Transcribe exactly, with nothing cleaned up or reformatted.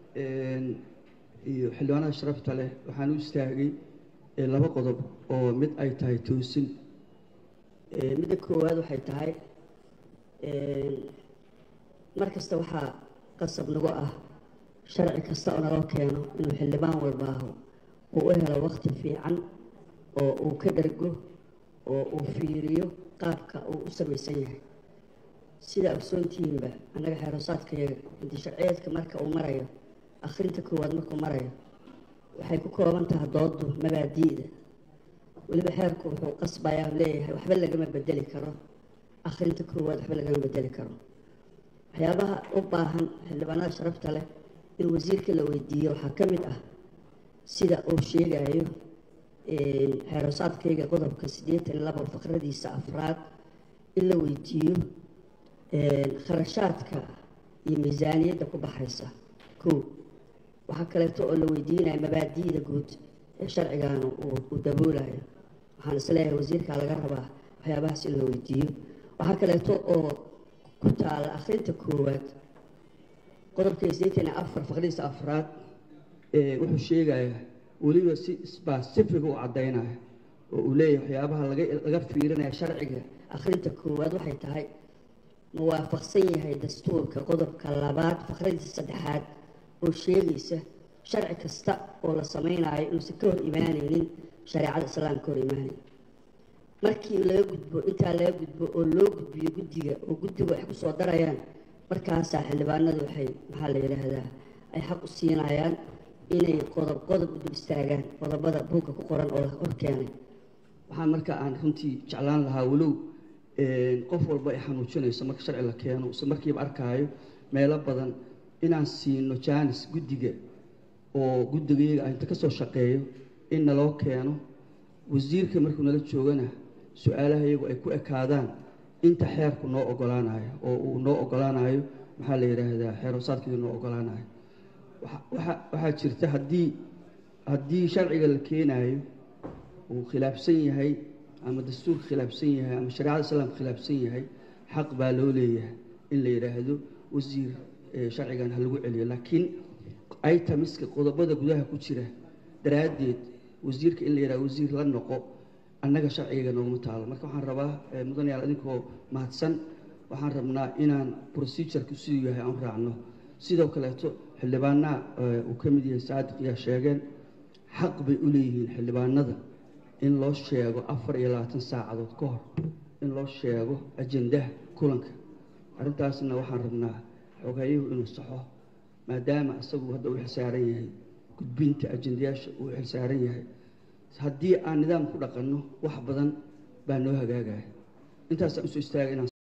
iyo xildhibaanada sharafta leh waxaan u istaagay laba qodob oo mid ay tahay toosin. midda koowaad waxay tahay mar kasta waxaa qasab nagu ah sharci kasta oo naloo keeno inuu xildhibaan walbaaho uu u helo waqti fiican oo uu ka dhergo oo uu fiiriyo qaabka uu u samaysan yahay. sida ogsoontihiinba annaga xeerosaadkayaga inti sharciyeedka marka uu marayo akhrinta koowaad markuu marayo waxay ku kooban tahay doodu mabaadi'da. weliba xeerku wuxuu qasbayaa leeyahay waxba lagama bedeli karo akhrinta koowaad, waxba lagama bedeli karo. waxyaabaha u baahan xildhibaanada sharafta leh in wasiirka la weydiiyo waxaa ka mid ah sida uu sheegayo xeerosaadkayga qodobka siddeetan iyo laba faqradiisa afraad in la weydiiyo kharashaadka iyo miisaaniyadda ku baxaysa kow. waxaa kaleeto oo la weydiinaya mabaadi'da guud ee sharcigan uu daboolayo. waxaan isleeyahay wasiirka laga rabaa waxyaabahaas in la weydiiyo. waxaa kaleeto oo ku taala akhrinta koowaad qodobka siddeetan iyo afar faqradiisa afraad wuxuu sheegayaa weliba si specific u caddaynaya oo uu leeyahay waxyaabaha laga laga fiirinaya sharciga akhrinta koowaad waxay tahay muwaafaqsan yahay dastuurka qodobka labaad faqradiisa saddexaad oo sheegaysa sharci kasta oo la samaynayo inuusan ka hor imaanaynin shareecada islaamka ka hor imaanayn. markii laga gudbo intaa laga gudbo oo loo gudbiyo guddiga oo guddigu ay ku soo darayaan markaasaa xildhibaanadu waxay maxaa la yidhaahdaa ay xaq u siinayaan inay qodob qodob u dul istaagaan qodobada buugga ku qoran oo la hor keenay. waxaan marka aan runtii jeclaan lahaa walow qof walba ay xanuujinayso marka sharci la keeno isla markiiba arkaayo meelo badan inaan siino jaanis guddiga oo guddigayaga inta ka soo shaqeeyo in naloo keeno wasiirka markuu nala joogana su-aalaha iyagu ay ku ekaadaan inta xeerku noo ogolaanayo oo uu noo ogolaanayo maxaa la yidhaahdaa xeerosaadkiidu noo ogolaanayo. waxaa jirta haddii haddii sharciga la keenayo uu khilaafsan yahay ama dastuurka khilaafsan yahay ama shareecada islaamka khilaafsan yahay xaq baa loo leeyahay in la yidhaahdo wasiir sharcigan ha lagu celiyo. laakiin ay tamiska qodobada gudaha ku jira daraaddeed wasiirka in la yidhahdo wasiir la noqo annaga sharciga nooguma taalo. marka waxaan rabaa mudanayaal idinkoo mahadsan waxaan rabnaa inaan procedureka siduu yahay aan raacno. sidoo kaleeto xildhibaanaha uu ka mid yahay saadiq yaa sheegeen xaq bay u leeyihiin xildhibaanada in loo sheego afar iyo labaatan saacadood ka hor in loo sheego ajendaha kulanka. arrintaasna waxaan rabnaa xogeeyuhu inuu saxo maadaama isagu hadda uu xilsaaran yahay gudbinta ajendayaasha uu xilsaaran yahay. haddii aan nidaam ku dhaqanno wax badan baa noo hagaagaya. intaasaan usoo istaagay inaan